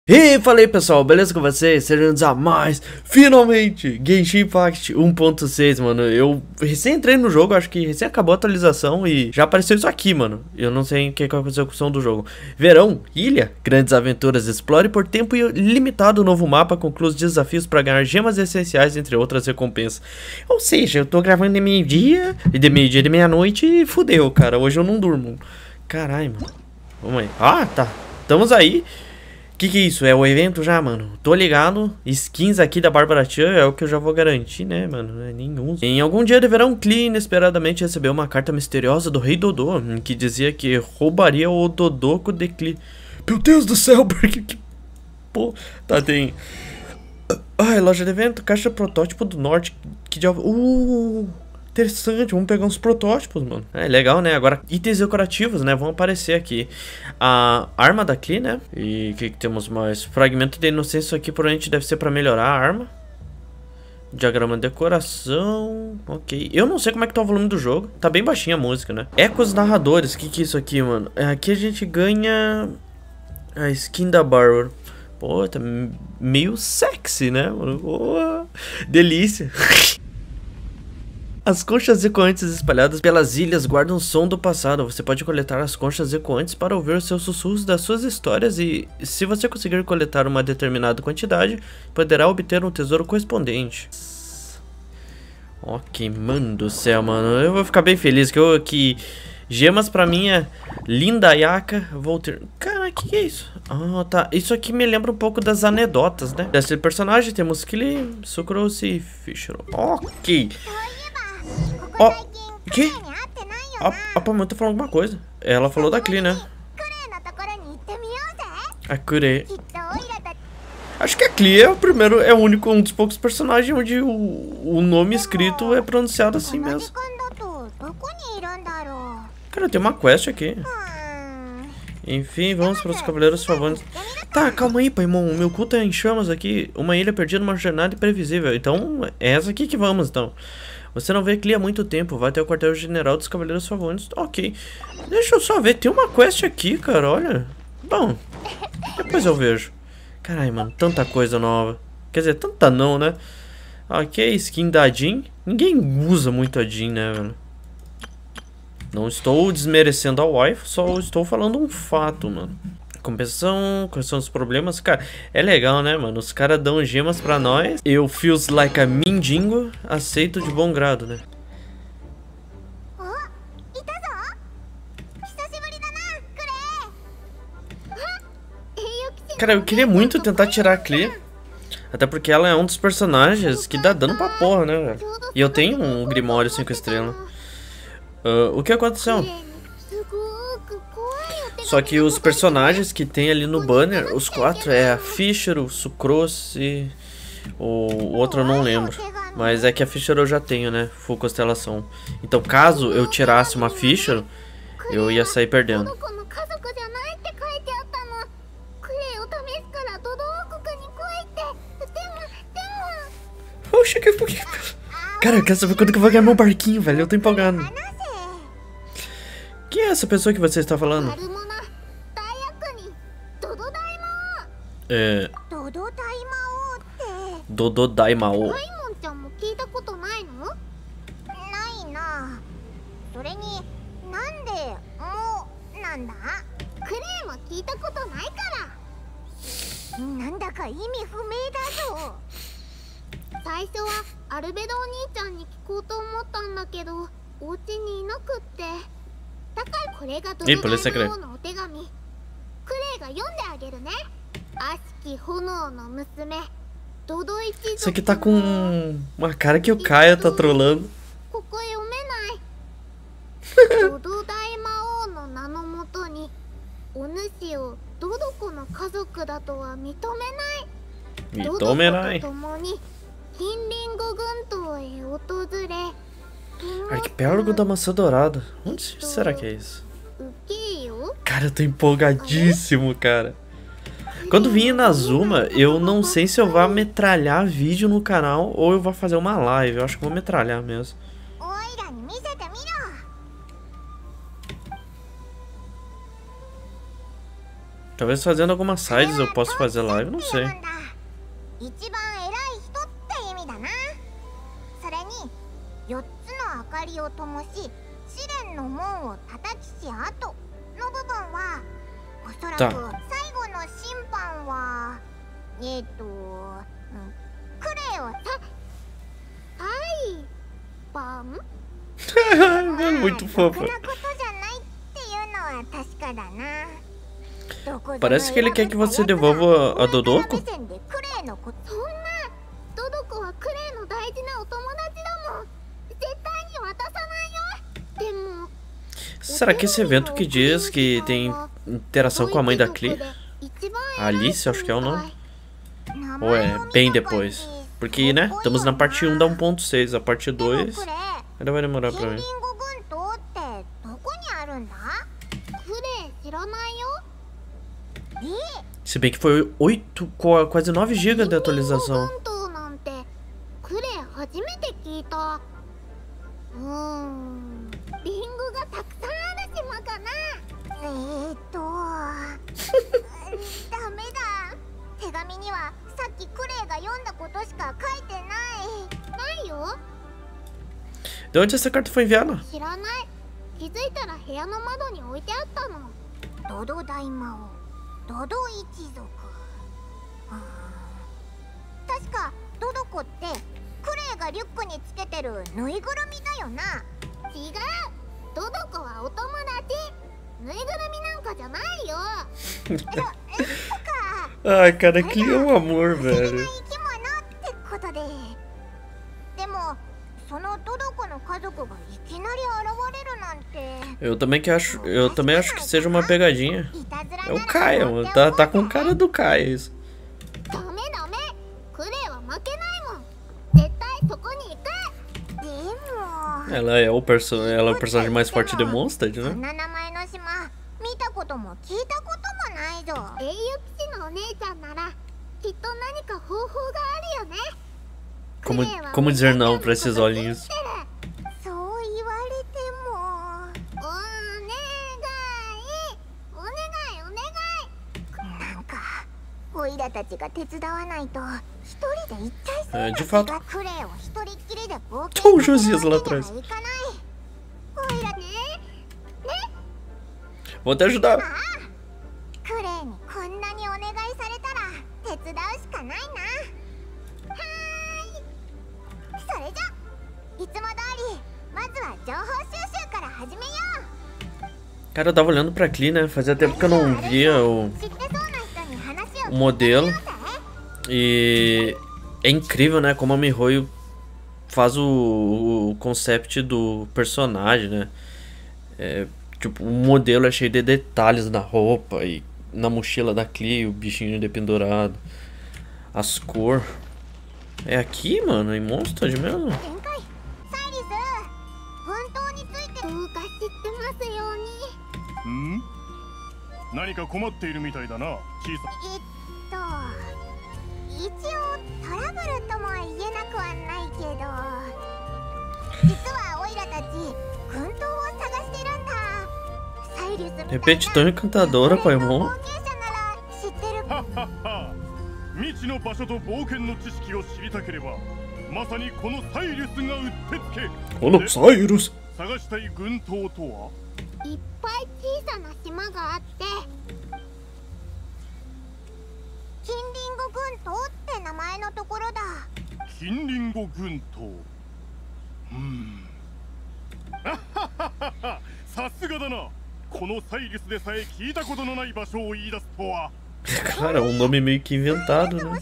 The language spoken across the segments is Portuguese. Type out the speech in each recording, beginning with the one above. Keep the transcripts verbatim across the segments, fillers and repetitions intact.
E falei pessoal, beleza com vocês? Sejam a mais, finalmente, Genshin Impact um ponto seis, mano. Eu recém entrei no jogo, acho que recém acabou a atualização e já apareceu isso aqui, mano. Eu não sei o que aconteceu com o som do jogo. Verão, ilha, grandes aventuras, explore por tempo limitado o novo mapa, conclua os desafios para ganhar gemas essenciais, entre outras recompensas. Ou seja, eu tô gravando de meio-dia, e de meio-dia de meia-noite e fudeu, cara. Hoje eu não durmo. Caralho, mano. Vamos aí. Ah, tá. Estamos aí. Que que é isso? É o evento já, mano? Tô ligado. Skins aqui da Bárbara Chan é o que eu já vou garantir, né, mano? Não é nenhum. Em algum dia de verão, Klee inesperadamente recebeu uma carta misteriosa do Rei Dodô, que dizia que roubaria o Dodoco de Klee. Meu Deus do céu, porque que... Pô, tá, tem... Ai, loja de evento, caixa protótipo do norte. Que diabo... Uh... Interessante, vamos pegar uns protótipos, mano. É legal, né? Agora, itens decorativos, né? Vão aparecer aqui. A arma da Klee, né? E o que, que temos mais? Fragmento de inocência aqui, provavelmente deve ser pra melhorar a arma. Diagrama de decoração. Ok. Eu não sei como é que tá o volume do jogo. Tá bem baixinha a música, né? Ecos narradores. O que, que é isso aqui, mano? Aqui a gente ganha a skin da Bárbara. Pô, tá meio sexy, né, mano? Pô, delícia. As conchas ecoantes espalhadas pelas ilhas guardam o som do passado. Você pode coletar as conchas ecoantes para ouvir os seus sussurros das suas histórias e, se você conseguir coletar uma determinada quantidade, poderá obter um tesouro correspondente. Ok, mano do céu, mano. Eu vou ficar bem feliz que, eu, que gemas pra minha linda Yaka vou ter... Cara, que que é isso? Ah, tá. Isso aqui me lembra um pouco das anedotas, né? Desse personagem temos Klee, Sucrose e Fisher. Ok. Ó, oh, que? A, a Paimon tá falando alguma coisa. Ela falou da Klee, né? A Kure. Acho que a Klee é o primeiro, é o único, um dos poucos personagens onde o, o nome escrito é pronunciado assim mesmo. Cara, tem uma quest aqui. Enfim, vamos para os Cavaleiros Favores. Tá, calma aí, Paimon. Meu cu tá em chamas aqui. Uma ilha perdida numa jornada imprevisível. Então, é essa aqui que vamos, então. Você não vê Klee há muito tempo. Vai até o quartel-general dos Cavaleiros Favores. Ok. Deixa eu só ver. Tem uma quest aqui, cara. Olha. Bom, depois eu vejo. Caralho, mano. Tanta coisa nova. Quer dizer, tanta não, né? Ok, skin da Jean. Ninguém usa muito a Jean, né, velho? Não estou desmerecendo a wife. Só estou falando um fato, mano. Compensação, quais são os problemas? Cara, é legal, né, mano? Os caras dão gemas pra nós. Eu feels like a mindingo. Aceito de bom grado, né? Cara, eu queria muito tentar tirar a Klee. Até porque ela é um dos personagens que dá dano pra porra, né, velho? E eu tenho um Grimório cinco estrelas. Uh, o que aconteceu? Só que os personagens que tem ali no banner, os quatro, é a Fisher, o Sucrose e o outro eu não lembro. Mas é que a Fisher eu já tenho, né? Full constelação. Então caso eu tirasse uma Fisher, eu ia sair perdendo. Oxe, que... Cara, eu quero saber quando que eu vou ganhar meu barquinho, velho. Eu tô empolgado. Quem é essa pessoa que você está falando? É... Dodô Daimao. Ih, polícia secreta. Isso aqui tá com uma cara que o Kaia tá trolando. Mitomenai. Arquipélago da Maçã Dourada. Onde será que é isso? Cara, eu tô empolgadíssimo, cara. Quando vir Inazuma, eu não sei se eu vou metralhar vídeo no canal ou eu vou fazer uma live. Eu acho que vou metralhar mesmo. Talvez fazendo algumas sides eu possa fazer live, não sei. Tá. Muito fofa. Parece que ele quer que você devolva a Dodoko. Será que esse evento que diz que tem interação com a mãe da Klee? A Alice, acho que é o nome. Ou é bem depois? Porque, né, estamos na parte um da um ponto seis. A parte dois ainda vai demorar pra mim. Se bem que foi oito, quase nove gigas de atualização. De onde essa carta foi enviada? Ai, cara, que é um amor, velho. Eu também que acho, eu também acho que seja uma pegadinha. É o Kaia, mano. Tá, tá com cara do Kaia isso. Ela é o perso ela é o personagem mais forte de Mondstadt, né? Como, como dizer não pra esses olhinhos? É, de fato. Tô o Josias lá atrás. Vou te ajudar. Cara, eu tava olhando pra Klee, né? Fazia tempo que eu não via o, o modelo. E é incrível, né? Como a Mihoyo faz o, o concept do personagem, né? É, tipo, o modelo é cheio de detalhes na roupa e na mochila da Klee, o bichinho dependurado. As cores. É aqui, mano? Em Mondstadt mesmo? Hum? De repente, tão encantadora, Paimon. Olha, Cyrus! Cara, é um nome meio que inventado, né?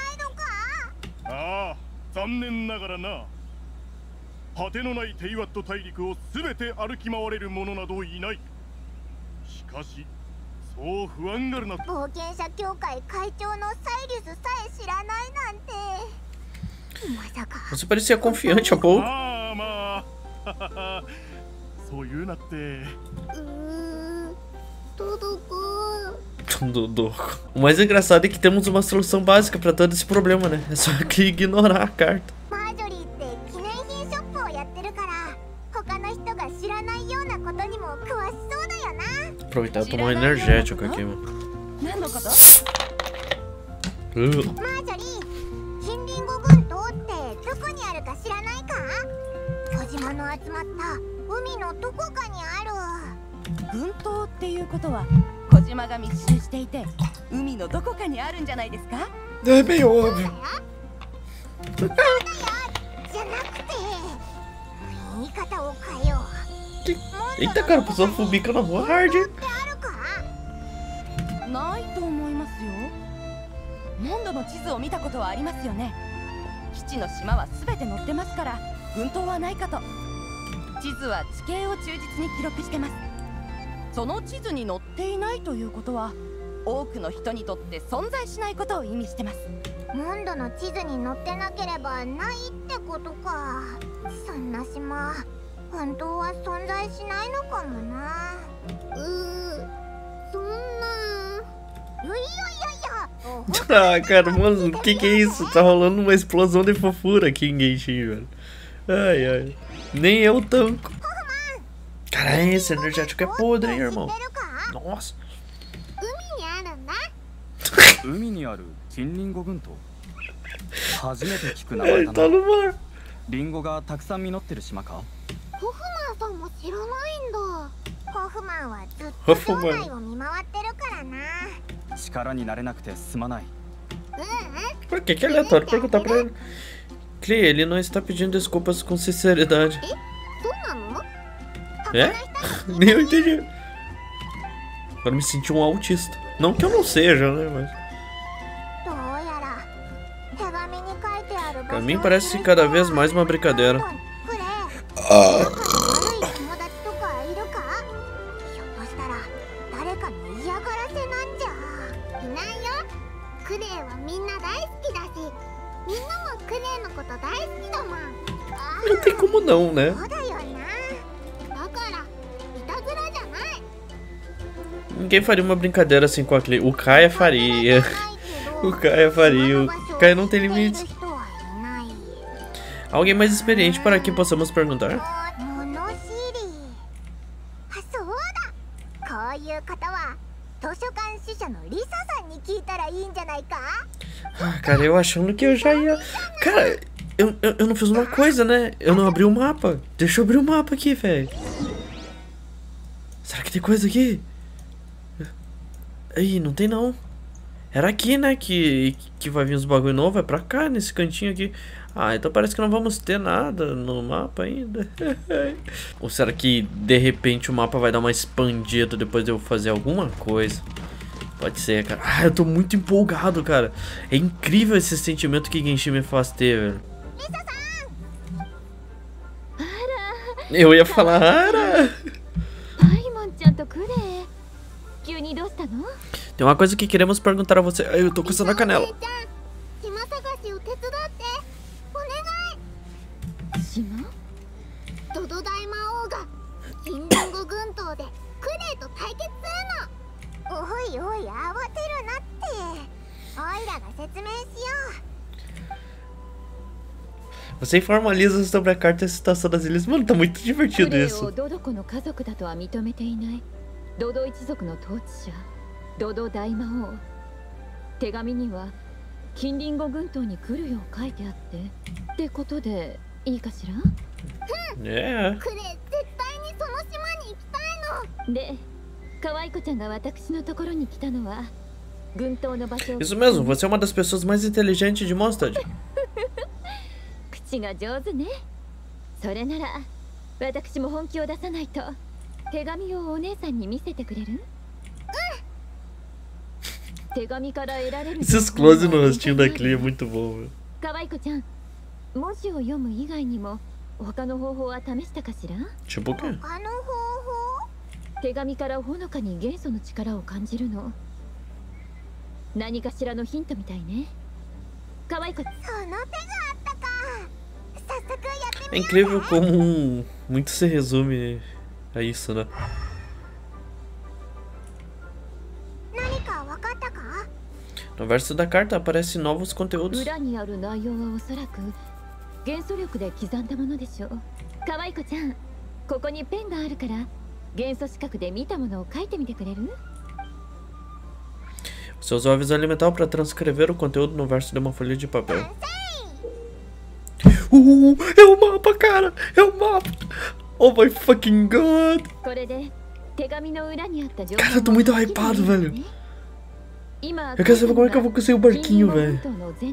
Você parecia confiante há pouco. Dodoko. O mais engraçado é que temos uma solução básica pra todo esse problema, né? É só que ignorar a carta. Aproveitar e tomar um energético aqui, mano. Uh. マージョリー、近隣五群島ってどこにあるか知らないか？小島の集まった海のどこかにある。 群島っていうことは小島が密集していて海のどこかにあるんじゃないですか？ É meio óbvio. じゃなくて、言い方を変えよう。 Eita, cara, a pessoa fubica na rua hard. ないと思いますよ。モンドの地図を見たことはありますよね。基地の島は全て載ってますから群島はないかと。地図は地形を忠実に記録してます。その地図に載っていないということは多くの人にとって存在しないことを意味してます。 モンドの地図に載ってなければないってことか。そんな島本当は存在しないのかもna. うー、そんな。いやいやいや。 Ah, cara, mano, que que é isso? Tá rolando uma explosão de fofura aqui em Genshin, velho. Ai, ai. Nem eu tanco. Cara, esse energético é podre, hein, irmão? Nossa. 海にある近隣五群島。初めて聞く名前 Ele だ tá な。 no mar. リンゴがたくさん実ってる島か？ ホフマンさんも知らないんだ。ホフマンはずっと城内を見回ってるからな。 力になれなくてすまない。 Por que que é aleatório perguntar pra ele? Clee, ele não está pedindo desculpas com sinceridade. É? Nem eu entendi. Agora me senti um autista. Não que eu não seja, né, mas... Pra mim parece cada vez mais uma brincadeira. Ah. Não tem como não, né? Ninguém faria uma brincadeira assim com a Clee. O Kaia faria. O Kaia faria. O Kaia não tem limites. Alguém mais experiente para que possamos perguntar? Ah, cara, eu achando que eu já ia... Cara, eu, eu, eu não fiz uma coisa, né? Eu não abri o mapa. Deixa eu abrir o mapa aqui, velho. Será que tem coisa aqui? Ih, não tem não. Era aqui, né, que, que vai vir os bagulho novo. É pra cá, nesse cantinho aqui. Ah, então parece que não vamos ter nada no mapa ainda. Ou será que, de repente, o mapa vai dar uma expandida depois de eu fazer alguma coisa? Pode ser, cara. Ah, eu tô muito empolgado, cara. É incrível esse sentimento que Genshin me faz ter, velho. Eu ia falar, Ara! Tem uma coisa que queremos perguntar a você. Eu tô coçando a canela. Você formaliza sobre a carta de citação das ilhas. Mano, tá muito divertido isso. ドド一族の統治者ドド大魔王。手紙には近隣五群島に来るよう書いてあってってことでいいかしら？ うん。ねえ。クレ絶対にその島に行きたいの。 で、可愛い子ちゃんが私のところに来たのは群島の場所。 Isso mesmo, você é uma das pessoas mais inteligentes de Mondstadt. 口が上手ね。それなら私も本気を出さないと。手紙をお姉さんに見せてくれる？手紙から得られる。 Esses close no rostinho da Clee é muito bom, velho. 可愛い子ちゃん、文字を読む以外にも他の方法は試したかしら？ Tipo o quê? 他の方法？ 手紙からほのかに元素の力を感じるの。何かしらのヒントみたいね。可愛い子。その手があったか。早速やってみよう。 É incrível como muito se resume a isso, né? No verso da carta aparecem novos conteúdos. 裏にある内容はおそらく元素力で刻んだものでしょう。可愛い子ちゃん、ここにペンがあるから元素視覚で見たものを書いてみてくれる？ Você usou a visão elemental para transcrever o conteúdo no verso de uma folha de papel. Uh, é o mapa, cara! É o mapa! Oh my fucking god! Cara, eu tô muito hypado, velho. Eu quero saber como é que eu vou conseguir o barquinho, velho.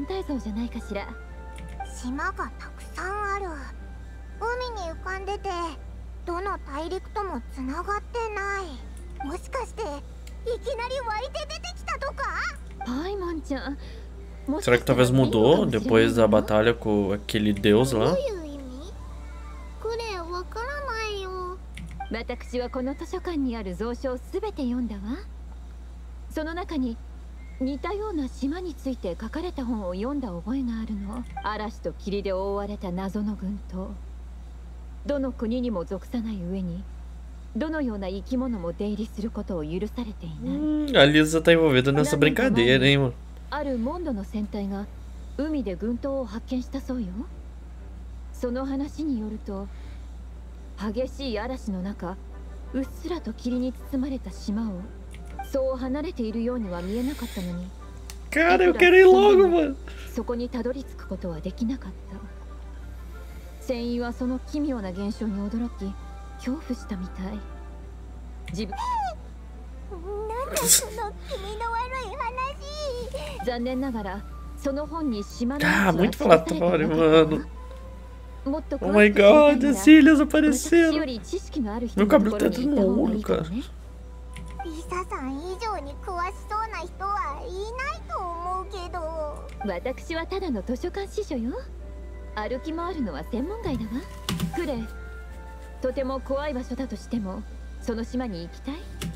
島がたくさんある。海に浮かんでて、どの大陸ともつながってない。もしかしていきなり湧いて出てきたとか？ Paimon-chan. Será que talvez mudou depois da batalha com aquele deus lá? これわからないよ。 私はこの図書館にある蔵書をすべて読んだわ。その中に似たような島について書かれた本を読んだ覚えがあるの。嵐と霧で覆われた謎の群島。どの国にも属さない上に、どのような生き物も出入りすることを許されていない。 Hum, a Lisa tá envolvida nessa brincadeira, hein, mano? あるモンドの船体が海で群島を発見したそうよ。その話によると、激しい嵐の中、うっすらと霧に包まれた島をそう離れているようには見えなかったのに、 Cara, eu quero ir logo, mano. そこにたどり着くことはできなかった。船員はその奇妙な現象に驚き、恐怖したみたい。自分なんだその気味の悪い話。 残念ながらその本に島の Ah, muito falatório, mano. もっと Oh my god, as ilhas 私 apareceram. より知識のある人 Meu のと cabelo こ tá ろに tudo 行った方 no がい olho, いかも cara. ね。 リサさん以上に詳しそうな人はいないと思うけど。 私はただの図書館司書よ。歩き回るのは専門外だわ。クレイ、とても怖い場所だとしてもその島に行きたい？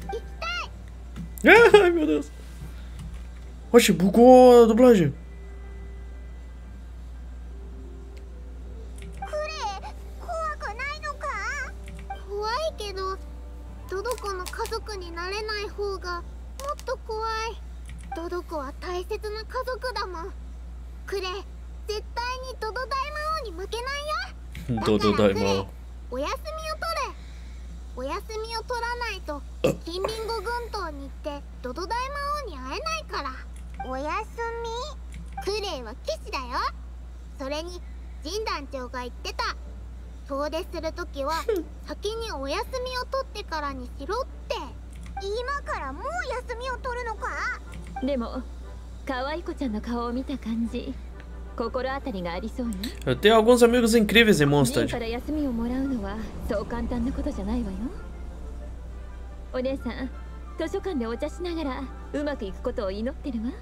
Ai, meu Deus. Oxe, bugou a dublagem. クレイ、怖くないのか？怖いけど、トドコの家族になれない方がもっと怖い。トドコは大切な家族だもん。クレイ、絶対にトド大魔王に負けないよ。 Dodo Daimao. お休みを取れ。お休みを取らないと近隣語群島に行ってドド大魔王に会えないから。お休み？クレイは騎士だよ。それに神団長が言ってた。遠出するときは先にお休みを取ってからにしろって。今からもう休みを取るのか？ でも可愛い子ちゃんの顔を見た感じ、心当たりがありそうよ。 Eu tenho alguns amigos incríveis em ジン Mondstadt. から休みをもらうのはそう簡単なことじゃないわよ。お姉さん、図書館でお茶しながらうまくいくことを祈ってるわ。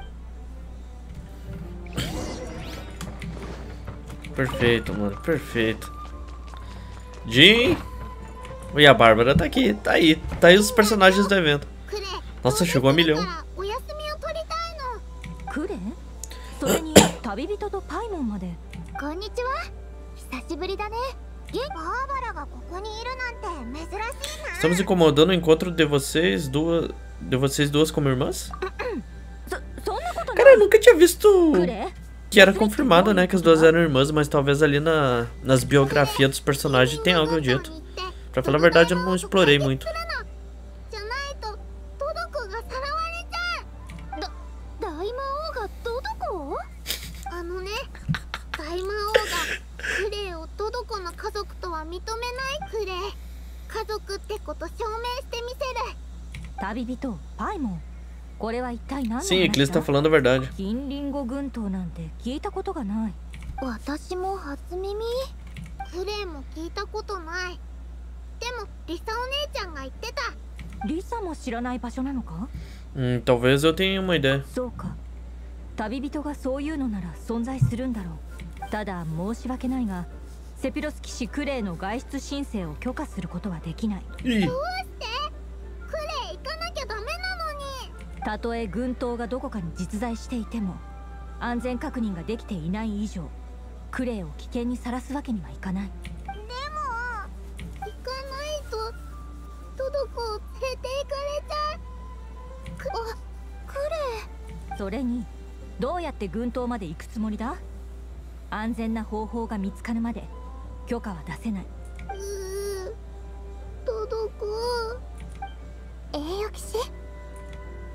Perfeito, mano, perfeito. Jin. E a Bárbara tá aqui, tá aí. Tá aí os personagens do evento. Nossa, chegou a milhão. お休みを取りたいの。 クレイ？それに旅人とパイモンまで。 こんにちは。久しぶりだね。バーバラがここにいるなんて珍しいな。 Estamos incomodando o encontro de vocês duas, de vocês duas como irmãs? そそんなことない。 Cara, eu nunca tinha visto クレイ？ que era confirmado, né, que as duas eram irmãs, mas talvez ali na, nas biografias dos personagens tenha algo dito. Pra falar a verdade, eu não explorei muito. じゃないとトドコがさらわれちゃう。だ大魔王がトドコ？あのね、大魔王がクレイをトドコの家族とは認めない。クレイ、家族ってこと証明してみせる。 旅人パイモン、これは一体何の話だ？ Sim, Eclipse tá falando a verdade. 近隣語群島なんて聞いたことがない。 私も初耳。クレイも聞いたことない。でもリサお姉ちゃんが言ってた。 リサも知らない場所なのか？ Hum, talvez eu tenha uma ideia. そうか。旅人がそういうのなら存在するんだろう。ただ申し訳ないが、セピロス騎士クレイの外出申請を許可することはできない。 Ih. どうして？クレイ行かなきゃダメなのに。 たとえ群島がどこかに実在していても、安全確認ができていない以上、クレイを危険にさらすわけにはいかない。 でも行かないとトドコを連れて行かれちゃう。くあ、クレイ。 それにどうやって群島まで行くつもりだ？安全な方法が見つかるまで許可は出せない。 うー、トドコ。栄誉騎士？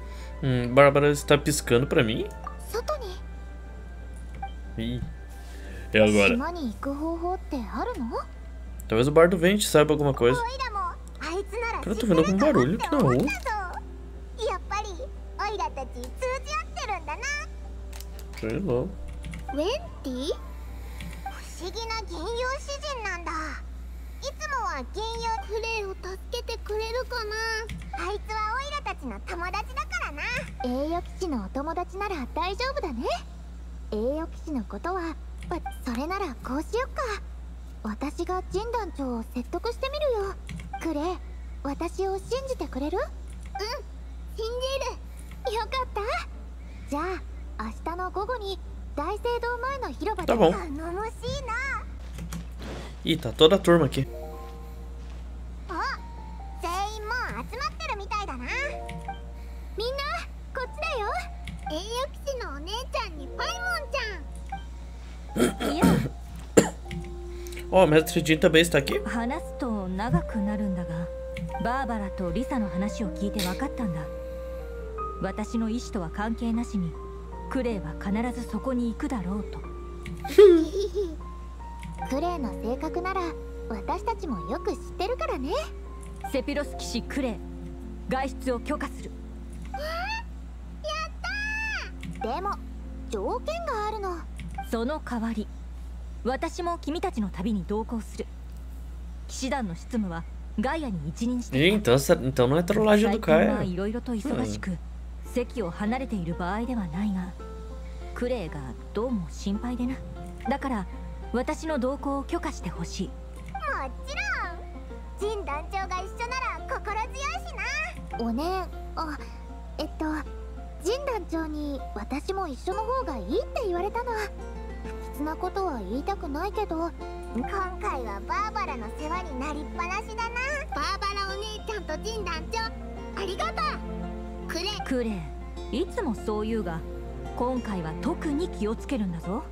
Hum, Bárbara está piscando pra mim? 外に Ih. E agora? 島に行く方法ってあるの？ Talvez o Bardo Vente saiba alguma coisa. オイラもあいつなら Cara, eu 知 tô って vendo る algum かも barulho って aqui na 思っ rua. たぞ。やっぱりオイラたち通じ合ってるんだな。 Sei lá. ウェンティ？不思議な幻遊詩人なんだ。いつもは幻遊クレイを助けてくれるかな。あいつはオイラたちの友達だからな。栄誉騎士のお友達なら大丈夫だね。栄誉騎士のことはそれならこうしよっか。私がジン団長を説得してみるよ。クレイ、私を信じてくれる？うん、信じる。よかった。じゃあ明日の午後に大聖堂前の広場で Tá bom. 頼もしいな。 Ih, tá toda a turma aqui. あ、全員もう集まってるみたいだな。みんなこっちだよ。栄誉騎士のお姉ちゃんにパイモンちゃん。いや Ó, o Mestre Jin também está aqui. 話すと長くなるんだが、バーバラとリサの話を聞いて分かったんだ。私の意思とは関係なしにクレイは必ずそこに行くだろうと。 クレイの性格なら私たちもよく知ってるからね。 セピロス騎士クレイ、外出を許可する。 やったー。でも条件があるの。 その代わり私も君たちの旅に同行する。騎士団の執務はガイアに一任して Ih, então, essa- então não é trollagem 最 do 近は Caio. いろいろと忙しく、席を離れている場合ではないが、クレイがどうも心配でな。だから私の同行を許可してほしい。 もちろん。ジン団長が一緒なら心強いしな。おねん、あ、えっとジン団長に私も一緒の方がいいって言われたの。不吉なことは言いたくないけど、今回はバーバラの世話になりっぱなしだな。バーバラお姉ちゃんとジン団長ありがとう。クレイクレイ、いつもそう言うが今回は特に気をつけるんだぞ。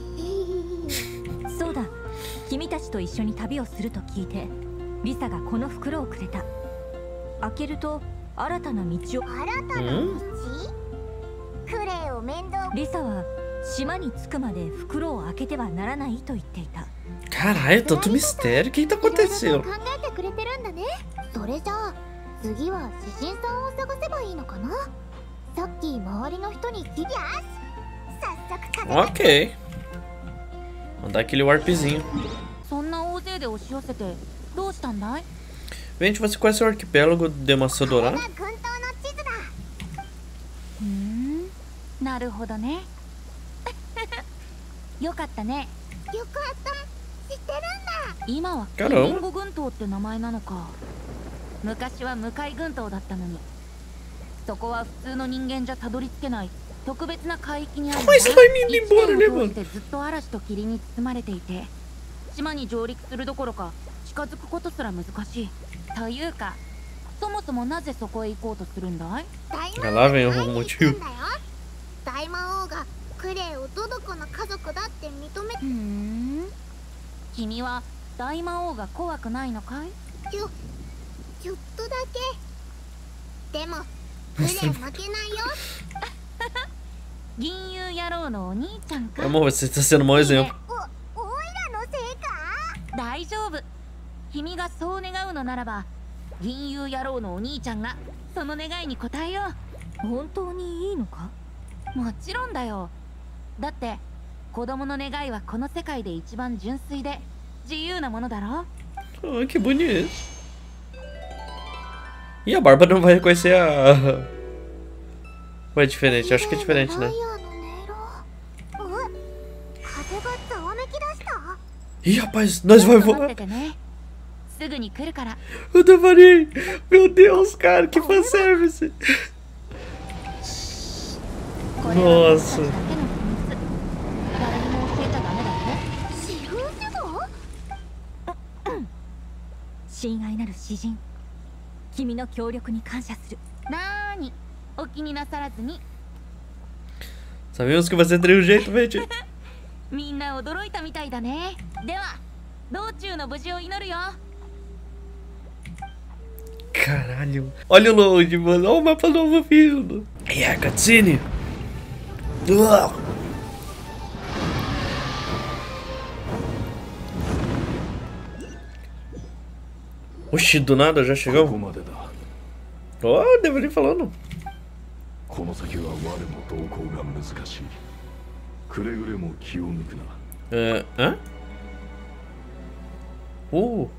そうだ、君たちと一緒に旅をすると聞いてリサがこの袋をくれた。開けると新たな道を。 新たな道？クレイを面倒。 リサは島に着くまで袋を開けてはならないと言っていた。 Caralho, tanto mistério. O que que tá いろいろと acontecendo? 考えてくれてるんだね。それじゃあ次は詩人さんを探せばいいのかな。さっき周りの人に聞い。よし、早速風。 Ok. Mandar aquele warpzinho. そんな大勢で押し寄せてどうしたんだい？ Vente, você conhece o arquipélago de これ Massadorá? が軍刀の地図だ。 ふーん、なるほどね。よかったね。 よかった。知ってるんだ。 今はガロ近隣語群島って名前なのか。昔は向かい群島だったのに。そこは普通の人間じゃたどり着けない特別な海域にあるんだ。 Mas vai me indo 一年 embora, né, を mano? 通してずっと嵐と霧に包まれていて、島に上陸するどころか近づくことすら難しい。というか、そもそもなぜそこへ行こうとするんだい？ 大 Ah, 魔 lá 王 vem に o 会いに行 motivo. ったんだよ。大魔王がクレイをトドコの家族だって認め。 ふーん、君は大魔王が怖くないのかい？ ちょちょっとだけ。でもクレイ負けないよ。 銀融野郎のお兄ちゃんか。 Amor, você está sendo um mau exemplo. お、おいらのせいか？ 大丈夫。君がそう願うのならば、銀融野郎のお兄ちゃんがその願いに応えよ本当にいいのか？ う。もちろんだよ。だって子供の願いはこの世界で一番純粋で自由なものだろ。 Ai, que bonito. E a Bárbara não vai reconhecer a. Ou é diferente? Acho que é diferente, né? 風がざわめき出した。 Ih, rapaz, nós vai ちょっと待っ voar. ててね。すぐに来るから。 Eu devorei. Meu Deus, cara, que fanservice. これは僕たち Nossa. だけの秘密。誰にも教えちゃダメだよ。 シフージュド？ 親愛なる詩人、君の協力に感謝する。 なーに、お気になさらずに。 Sabemos que você teria um jeito, gente. みんな驚いたみたいだね。では、道中の無事を祈るよ。 Caralho. Olha o longe, mano. Olha o mapa novo vindo. E a cutscene. Uau. Oxi, do nada já chegou. Ó, oh, deveria ir falando. É, hã? Uh.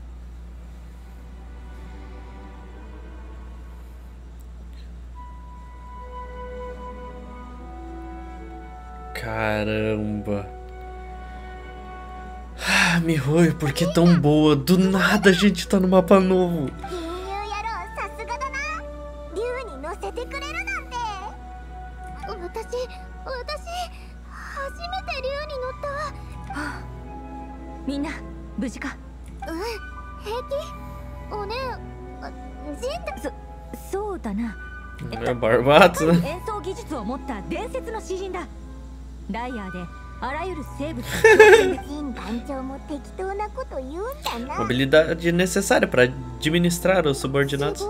Caramba. Ah, Mihoyo, por que tão boa? Do nada a gente tá no mapa novo. É Barbatos, né? 演奏技術を持った伝説の詩人だ。ライアーであらゆる生物 habilidade necessária para administrar os subordinados.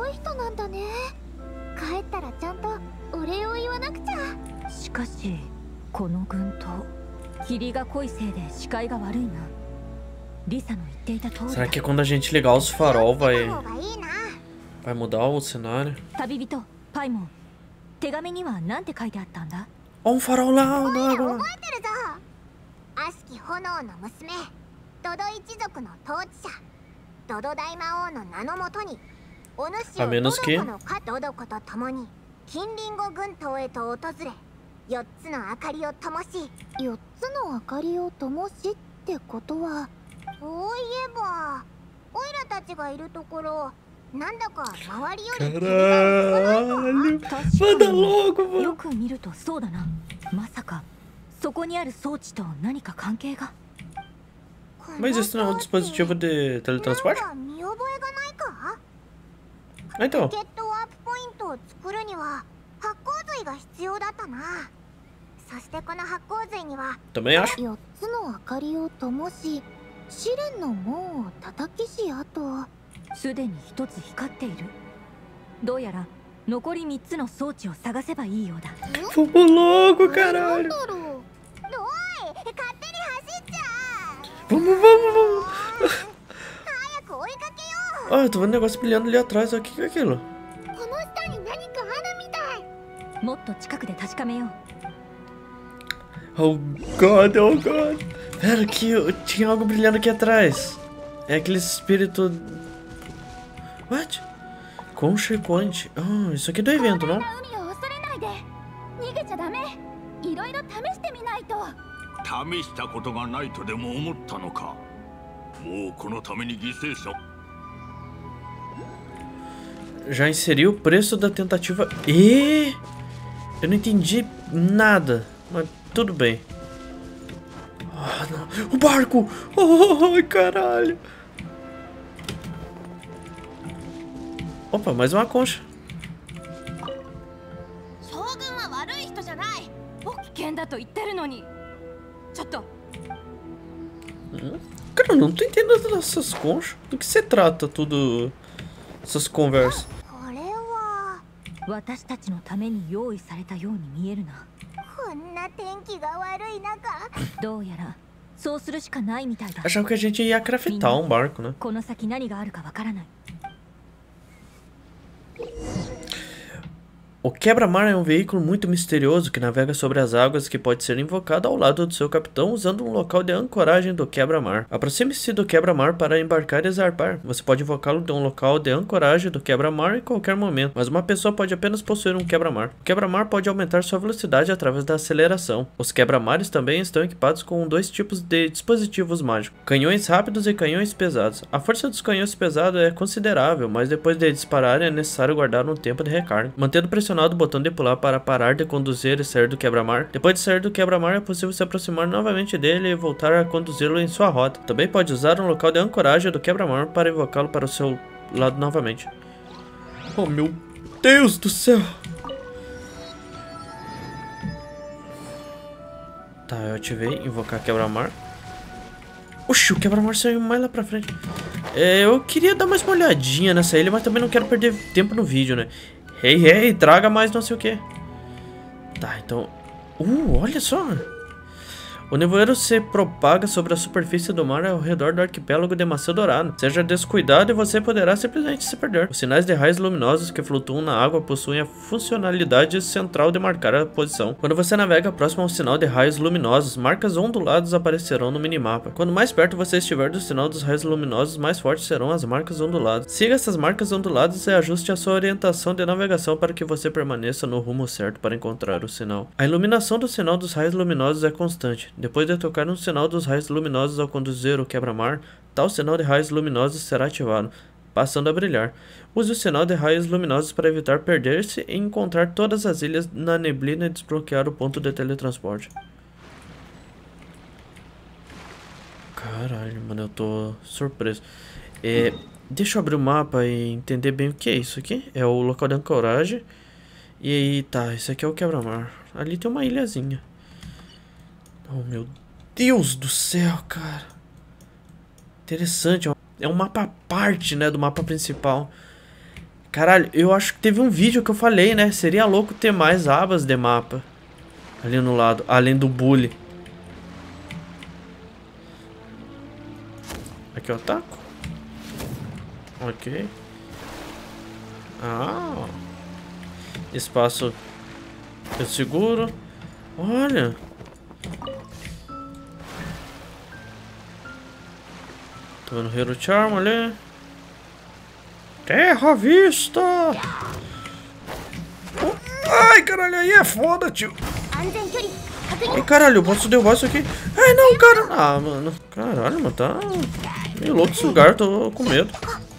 しかしこの群島霧が濃いせいで視界が悪いな。リサの言っていた通り。 Será que quando a gente ligar os farol vai vai mudar o cenário? 旅人パイモン、手紙には何て書いてあったんだ? Ó, um farol lá, lá, lá. 悪しき炎の娘、ドド一族の統治者、ドド大魔王の名のもとに、お主をドドコのかドドコと共に近隣五群島へと訪れ、四つの明かりを灯し、四つの明かりを灯しってことは、そういえば、オイラたちがいるところ、なんだか周りより霧が薄くないか？ Manda logo, mano. よく見るとそうだな。まさかそこにある装置と何か関係が? Mas isso não é um dispositivo de teletransporte? Então. Também acho. すでに一つ光っている。どうやら残り三つの装置を探せばいいようだ。 Vamos logo, caralho. Vamos, vamos, vamos. Ah, eu tô vendo um negócio brilhando ali atrás. O que é aquilo? もっと近くで確かめよう。 Oh god, oh god. Pera, aqui tinha algo brilhando aqui atrás. É aquele espírito. What? Concha e Conte. Ah, isso aqui é do evento, não? 試したことがないとでも思ったのか。もうこのために犠牲者。 Já inseriu o preço da tentativa. E eu não entendi nada, mas tudo bem. Ah, não. O barco! Ai, caralho! Opa, mais uma concha. Hum? Cara, eu não tô entendendo dessas conchas. Do que se trata tudo essas conversas? 私たちのために用意されたように見えるな。 こんな天気が悪い中。 どうやらそうするしかないみたいだ。 Achava que a gente ia craftar um barco, né? この先何があるかわからない。 O quebra-mar é um veículo muito misterioso que navega sobre as águas que pode ser invocado ao lado do seu capitão usando um local de ancoragem do quebra-mar. Aproxime-se do quebra-mar para embarcar e zarpar. Você pode invocá-lo de um local de ancoragem do quebra-mar em qualquer momento, mas uma pessoa pode apenas possuir um quebra-mar. O quebra-mar pode aumentar sua velocidade através da aceleração. Os quebra-mares também estão equipados com dois tipos de dispositivos mágicos: canhões rápidos e canhões pesados. A força dos canhões pesados é considerável, mas depois de disparar é necessário guardar um tempo de recarga. Mantendo pressionado o botão de pular para parar de conduzir e sair do quebra-mar. Depois de sair do quebra-mar é possível se aproximar novamente dele e voltar a conduzi-lo em sua rota. Também pode usar um local de ancoragem do quebra-mar para invocá-lo para o seu lado novamente. Oh meu Deus do céu! Tá, eu ativei invocar quebra-mar. Oxi, o quebra-mar saiu mais lá pra frente. É, eu queria dar mais uma olhadinha nessa ilha, mas também não quero perder tempo no vídeo, né? Hey, hey, traga mais não sei o que. Tá, então... Uh, olha só. O nevoeiro se propaga sobre a superfície do mar ao redor do arquipélago de Maçã Dourada. Seja descuidado e você poderá simplesmente se perder. Os sinais de raios luminosos que flutuam na água possuem a funcionalidade central de marcar a posição. Quando você navega próximo ao sinal de raios luminosos, marcas onduladas aparecerão no minimapa. Quando mais perto você estiver do sinal dos raios luminosos, mais fortes serão as marcas onduladas. Siga essas marcas onduladas e ajuste a sua orientação de navegação para que você permaneça no rumo certo para encontrar o sinal. A iluminação do sinal dos raios luminosos é constante. Depois de tocar no sinal dos raios luminosos ao conduzir o quebra-mar, tal sinal de raios luminosos será ativado, passando a brilhar. Use o sinal de raios luminosos para evitar perder-se e encontrar todas as ilhas na neblina e desbloquear o ponto de teletransporte. Caralho, mano, eu tô surpreso. É, deixa eu abrir o mapa e entender bem o que é isso aqui. É o local de ancoragem. E aí, tá, esse aqui é o quebra-mar. Ali tem uma ilhazinha. Oh, meu Deus do céu, cara. Interessante. É um mapa à parte, né, do mapa principal. Caralho, eu acho que teve um vídeo que eu falei, né? Seria louco ter mais abas de mapa ali no lado, além do bully. Aqui eu ataco. Ok. Ah. Espaço eu seguro. Olha. Tô vendo o Hero Charm ali. Terra à vista! Oh, ai, caralho, aí é foda, tio. Ai, caralho, eu posso derrubar isso aqui? Ai, não, cara. Ah, mano. Caralho, mano, tá meio louco esse lugar, tô com medo.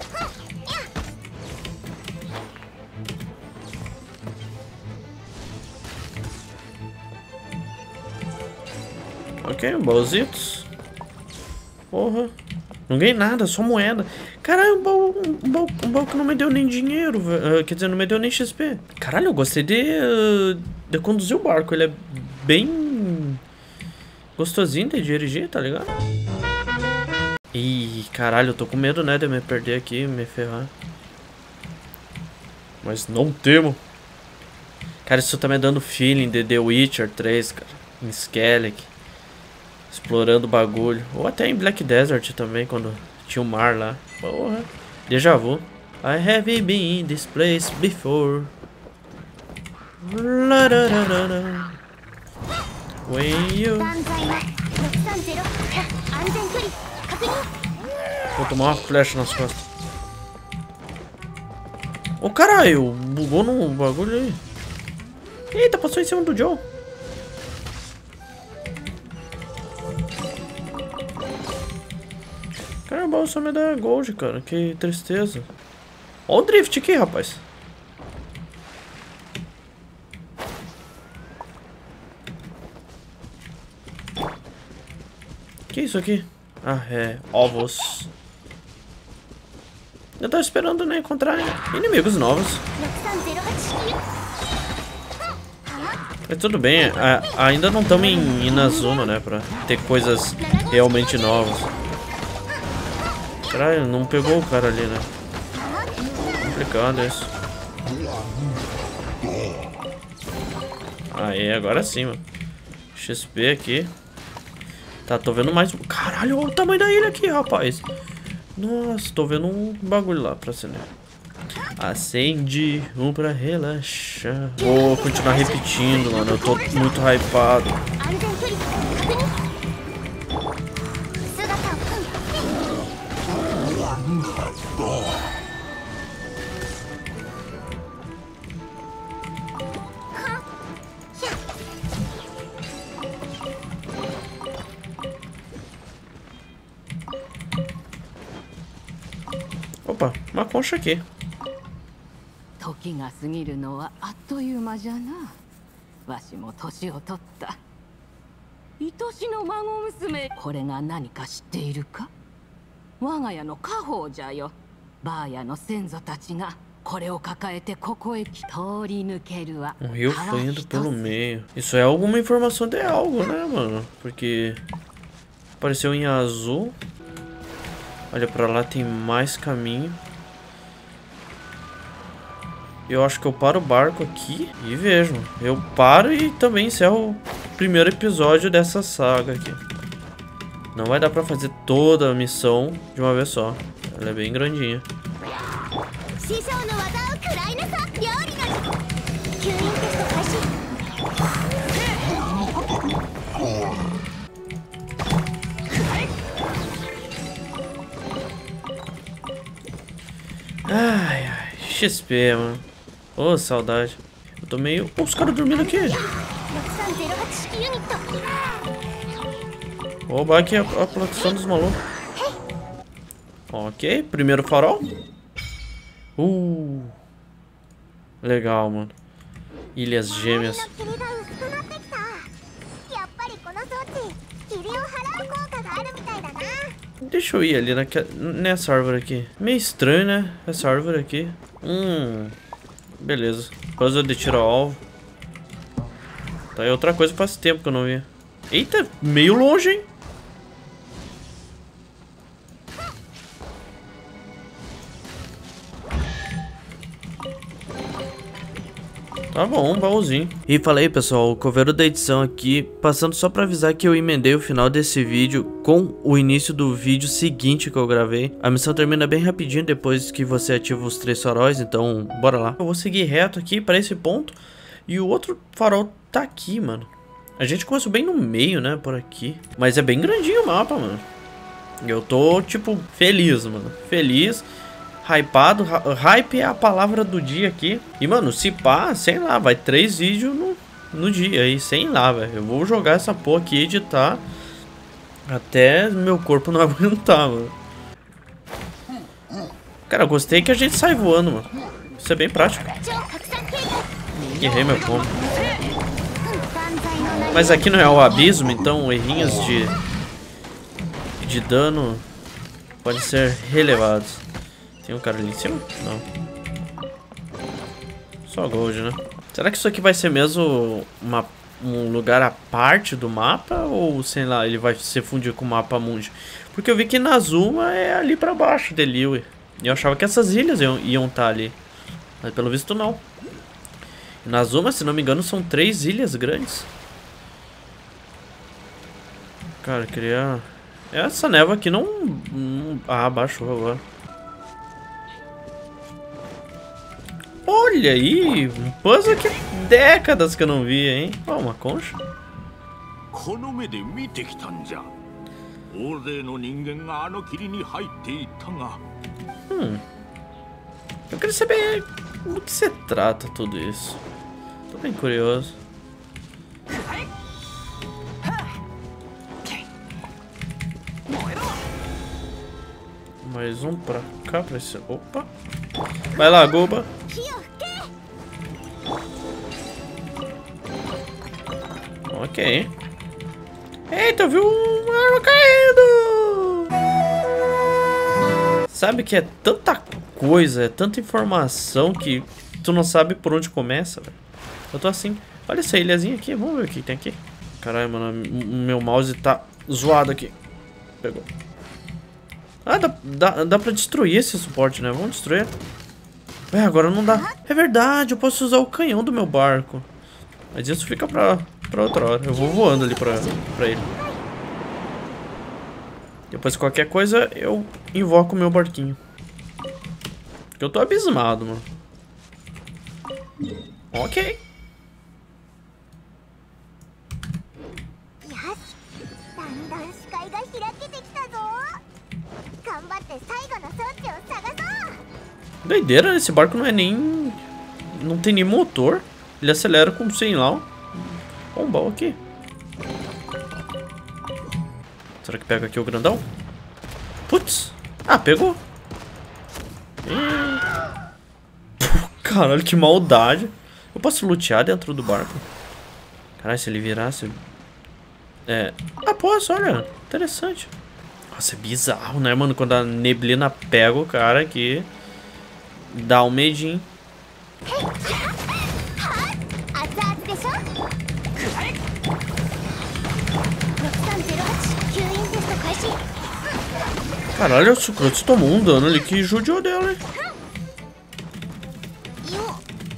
Ok, baúzitos. Porra. Não ganhei nada, só moeda. Caralho, um baú, um baú, um baú que não me deu nem dinheiro. Uh, quer dizer, não me deu nem X P. Caralho, eu gostei de, uh, de conduzir o barco. Ele é bem gostosinho de dirigir, tá ligado? Ih, caralho, eu tô com medo, né, de me perder aqui, me ferrar. Mas não temo. Cara, isso tá me dando feeling de The Witcher três, cara. Em Skellig. Explorando o bagulho. Ou até em Black Desert também, quando tinha o mar lá. Porra. Déjà vu. I have been in this place before. When you... Vou tomar uma flecha nas costas. Ô, oh, caralho, bugou no bagulho aí. Eita, passou em cima do Joe. Caramba, só me dá gold, cara. Que tristeza. Olha o drift aqui, rapaz. Que isso aqui? Ah, é. Ovos. Eu tava esperando, né, encontrar inimigos novos. Mas tudo bem, a, ainda não estamos em Inazuma, né, pra ter coisas realmente novas. Caralho, não pegou o cara ali, né? Complicado isso. Aí, agora sim, mano. X P aqui. Tá, tô vendo mais... Caralho, olha o tamanho da ilha aqui, rapaz. Nossa, tô vendo um bagulho lá pra acender. Acende um pra relaxar. Vou continuar repetindo, mano. Eu tô muito hypado. Opa, uma concha aqui. 時が過ぎるのはあっという間じゃな。わしも年を取った。愛しの孫娘、これが何か知っているか？我が家の家宝じゃよ。バーヤの先祖たちがこれを抱えてここへ来、通り抜けるわ。 Um rio fluindo pelo meio. Isso é alguma informação de algo, né, mano? Porque apareceu em azul. Olha, pra lá tem mais caminho. Eu acho que eu paro o barco aqui e vejo. Eu paro e também encerro o primeiro episódio dessa saga aqui. Não vai dar pra fazer toda a missão de uma vez só. Ela é bem grandinha. Ai, ai, X P, mano. Ô, oh, saudade. Eu tô meio... Oh, os caras dormindo aqui. Vou roubar aqui a, a produção dos malucos. Ok, primeiro farol. Uh, legal, mano. Ilhas Gêmeas. Deixa eu ir ali naquela, nessa árvore aqui. Meio estranho, né? Essa árvore aqui. Hum, beleza. Puzzle de tiro ao alvo. Tá aí outra coisa que faz tempo que eu não vi. Eita, meio longe, hein? Tá bom, um baúzinho. E falei, pessoal, o coveiro da edição aqui, passando só pra avisar que eu emendei o final desse vídeo com o início do vídeo seguinte que eu gravei. A missão termina bem rapidinho depois que você ativa os três faróis, então bora lá. Eu vou seguir reto aqui pra esse ponto e o outro farol tá aqui, mano. A gente começou bem no meio, né, por aqui. Mas é bem grandinho o mapa, mano. Eu tô, tipo, feliz, mano. Feliz. Hypado, hype é a palavra do dia aqui. E, mano, se pá, sei lá, vai três vídeos no, no dia aí, sei lá, velho. Eu vou jogar essa porra aqui e editar até meu corpo não aguentar, mano. Cara, eu gostei que a gente sai voando, mano. Isso é bem prático. Errei meu combo. Mas aqui não é o abismo, então errinhos de, de dano podem ser relevados. Tem um cara ali em cima? Não. Só gold, né? Será que isso aqui vai ser mesmo uma, um lugar à parte do mapa? Ou, sei lá, ele vai se fundir com o mapa mundi? Porque eu vi que Nazuma é ali pra baixo dele, ué. E eu achava que essas ilhas iam, iam estar ali. Mas pelo visto não. Nazuma, se não me engano, são três ilhas grandes. Cara, eu queria... Essa névoa aqui não... não... Ah, baixou agora. Olha aí, um puzzle que décadas que eu não via, hein? Ó, oh, uma concha. Hum. Eu queria saber do que se trata tudo isso. Tô bem curioso. Mais um pra cá, pra esse... Opa! Vai lá, Goba! Ok. Eita, viu uma arma caindo! Sabe que é tanta coisa, é tanta informação que tu não sabe por onde começa, velho. Eu tô assim. Olha essa ilhazinha aqui, vamos ver o que tem aqui. Caralho, mano, meu mouse tá zoado aqui. Pegou. Ah, dá, dá, dá pra destruir esse suporte, né? Vamos destruir. É, agora não dá. É verdade, eu posso usar o canhão do meu barco. Mas isso fica pra, pra outra hora. Eu vou voando ali pra, pra ele. Depois qualquer coisa, eu invoco o meu barquinho. Porque eu tô abismado, mano. Ok. Doideira, esse barco não é nem... Não tem nem motor. Ele acelera com sei lá. Ó, um baú aqui. Será que pega aqui o grandão? Putz. Ah, pegou. E... Caralho, que maldade. Eu posso lutear dentro do barco? Caralho, se ele virasse... É... Ah, posso, olha. Interessante. Nossa, é bizarro, né, mano? Quando a neblina pega o cara aqui... Dá um medinho. Caralho, o Sucrotz tomou um dano ali que judiou dela, hein?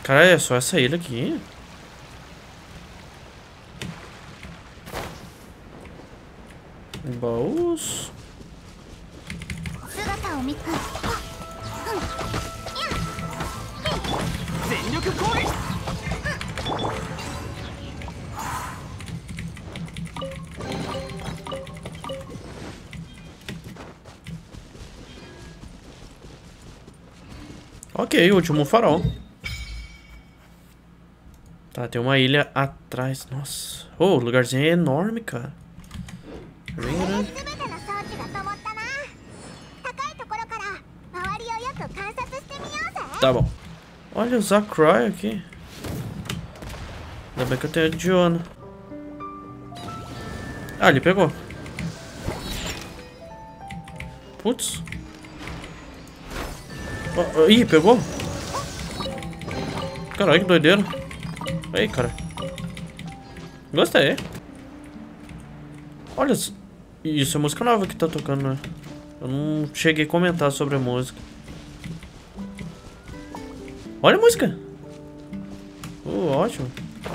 Cara, é só essa ilha aqui? Baús. Ok, último farol. Tá, tem uma ilha atrás. Nossa. Oh, o lugarzinho é enorme, cara. Bem grande. Tá bom. Olha o Zakroy aqui. Ainda bem que eu tenho a Diona. Ah, ele pegou. Putz. Oh, oh, ih, pegou? Caralho, que doideira. Aí, cara. Gostei. Olha, isso é música nova que tá tocando, né? Eu não cheguei a comentar sobre a música. Olha a música. Uh, ótimo.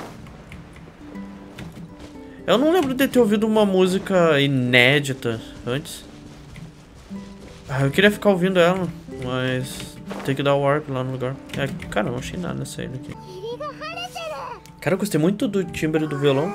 Eu não lembro de ter ouvido uma música inédita antes. Ah, eu queria ficar ouvindo ela, mas tem que dar o warp lá no lugar. É, cara, não achei nada nessa ilha aqui. Cara, eu gostei muito do timbre do violão.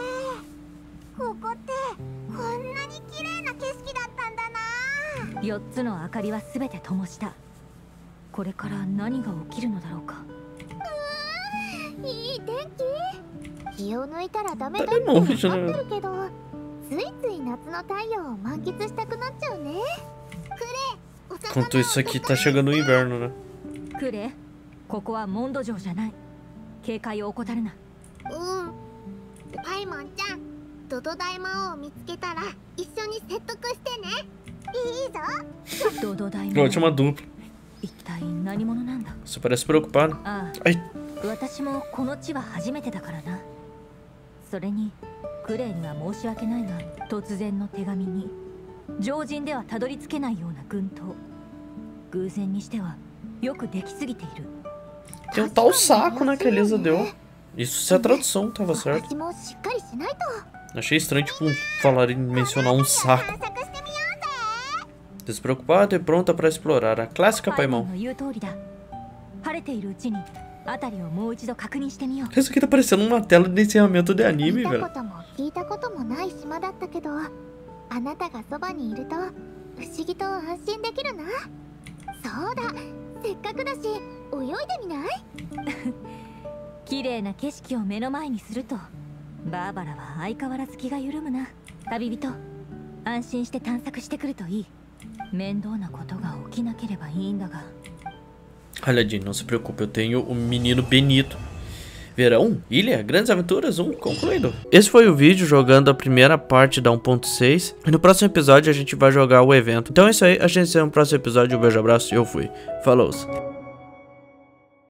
Enquanto isso aqui tá chegando o inverno, né? Kure, ここはモンド城じゃない。警戒を怠るな。 うん。パイモンちゃん、ドド大魔王を見つけたら一緒に説得してね。いいぞ。 ドド大魔王。 Ótima dupla. 一体何者なんだ。 Você parece preocupado. ああ。 Ai. 私もこの地は初めてだからな。それにクレイには申し訳ないが、突然の手紙に常人ではたどり着けないような群島。偶然にしてはよくできすぎている。 Tem um tal saco, né, que a Elisa deu. Isso se a tradução tava certa. Achei estranho, tipo, falar em mencionar um saco. Despreocupada e pronta pra explorar. A clássica Paimon. Isso aqui tá parecendo uma tela de encerramento de anime, velho. Olha, Jean, não se preocupe, eu tenho o menino Benito. Verão, ilha, grandes aventuras, um concluído. Esse foi o vídeo jogando a primeira parte da um ponto seis. E no próximo episódio a gente vai jogar o evento. Então é isso aí, a gente se vê no próximo episódio. Um beijo, abraço e eu fui. Falou!